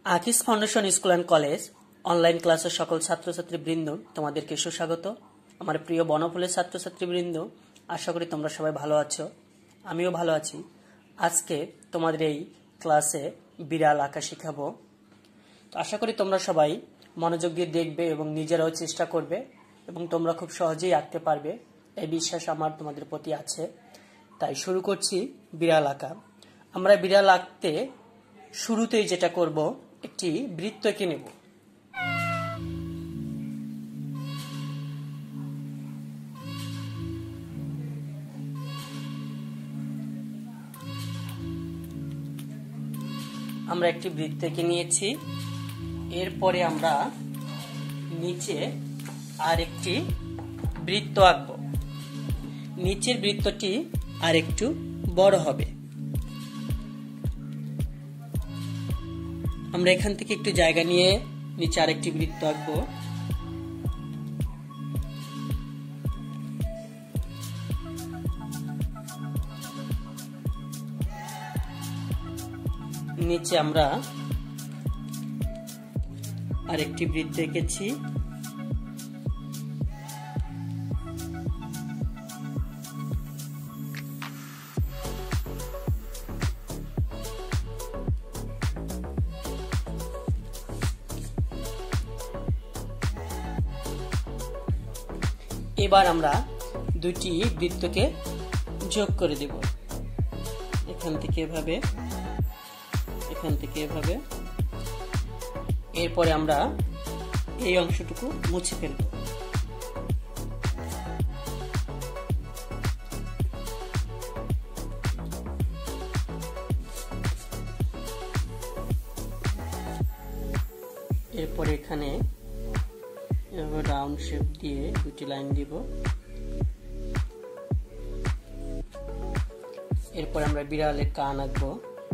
Akij foundation school and college online ক্লাসের সকল ছাত্রছাত্রীবৃন্দ তোমাদেরকে সুস্বাগত। আমার প্রিয় বনফুলের ছাত্রছাত্রীবৃন্দ, আশা করি তোমরা সবাই ভালো আছো, আমিও ভালো আছি। আজকে তোমাদের এই ক্লাসে বিড়াল আঁকা শেখাবো। তো আশা করি তোমরা সবাই মনোযোগ দিয়ে দেখবে এবং নিজেরাও চেষ্টা করবে এবং তোমরা খুব সহজেই আঁকতে পারবে, এই বিশ্বাস আমার তোমাদের প্রতি আছে। তাই শুরু করছি বিড়াল আঁকা। আমরা বিড়াল আঁকতে শুরুতেই যেটা করব, একটি বৃত্ত এঁকে নেব। আমরা একটি বৃত্ত এঁকে নিয়েছি। এরপরে আমরা নিচে আরেকটি বৃত্ত আঁকব। নিচের বৃত্তটি আরেকটু বড় হবে। আমরা এখান থেকে একটু জায়গা নিয়ে নিচে আরেকটি বৃত্ত আঁকবো। নিচে আমরা আরেকটি বৃত্ত এঁকেছি। এবার আমরা দুটি বৃত্তকে যোগ করে দেব। এখান থেকে এভাবে, এখান থেকে এভাবে। এরপরে আমরা এই অংশটুকু মুছে ফেলব। এরপরে এখানে রাউন্ড শেপ দিয়ে দুটি লাইন দিব। এরপর আমরা বিড়ালের কান আঁকবো।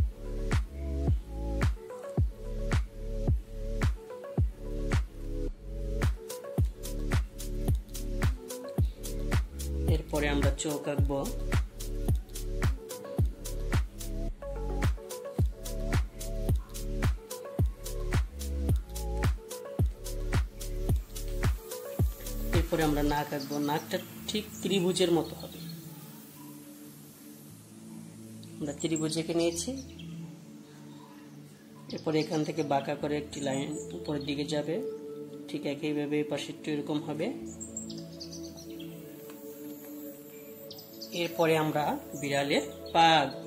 এরপরে আমরা চোখ আঁকবো। এরপরে আমরা নাক আঁকবো। নাকটা ঠিক ত্রিভুজের মতো হবে। আমরা ত্রিভুজ এঁকে নিয়েছি। এরপরে এখান থেকে বাঁকা করে একটি লাইন উপরের দিকে যাবে, ঠিক একইভাবে এই পাশে একটু এরকম হবে। এরপরে আমরা বিড়ালের পা আঁকবো।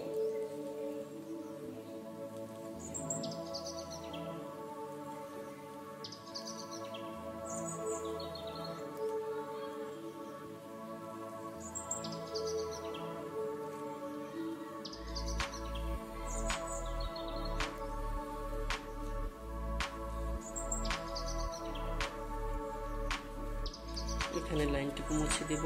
এখানে লাইনটুকু মুছে দেব।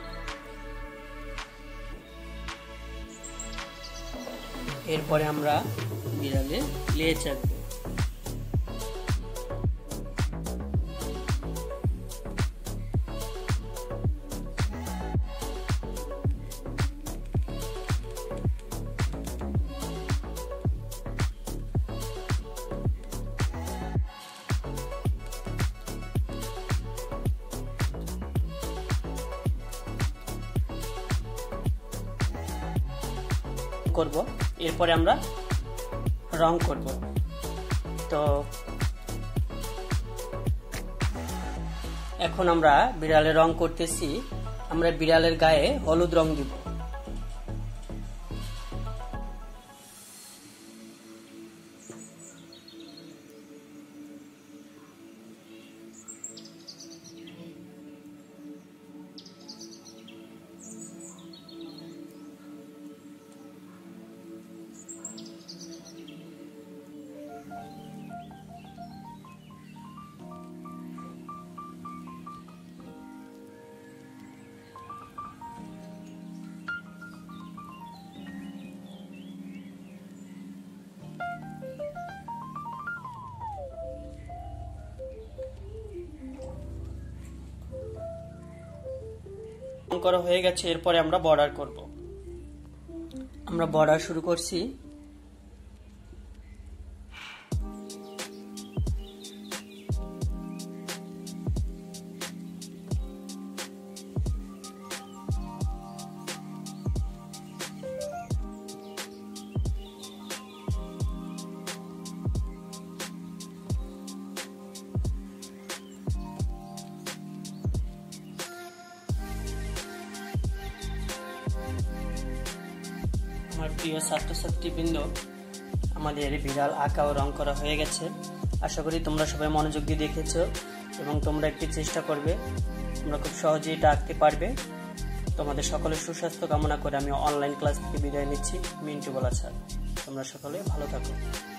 এরপরে আমরা বিড়ালের লেজ আঁকবো। এরপরে আমরা রং করব। তো এখন আমরা বিড়ালের রং করতেছি। আমরা বিড়ালের গায়ে হলুদ রং দিব। করা হয়ে গেছে। এরপরে আমরা বর্ডার করব। আমরা বর্ডার শুরু করছি। আমার প্রিয় ছাত্রছাত্রীবৃন্দ, আমাদের বিড়াল আঁকা ও রং করা হয়ে গেছে। আশা করি তোমরা সবাই মনোযোগ দিয়ে দেখেছো এবং তোমরা একটি চেষ্টা করবে, তোমরা খুব সহজেই এটা আঁকতে পারবে। তোমাদের সকলের সুস্বাস্থ্য কামনা করে আমি অনলাইন ক্লাস থেকে বিদায় নিচ্ছি। মিন্টু বলা স্যার, তোমরা সকলে ভালো থাকো।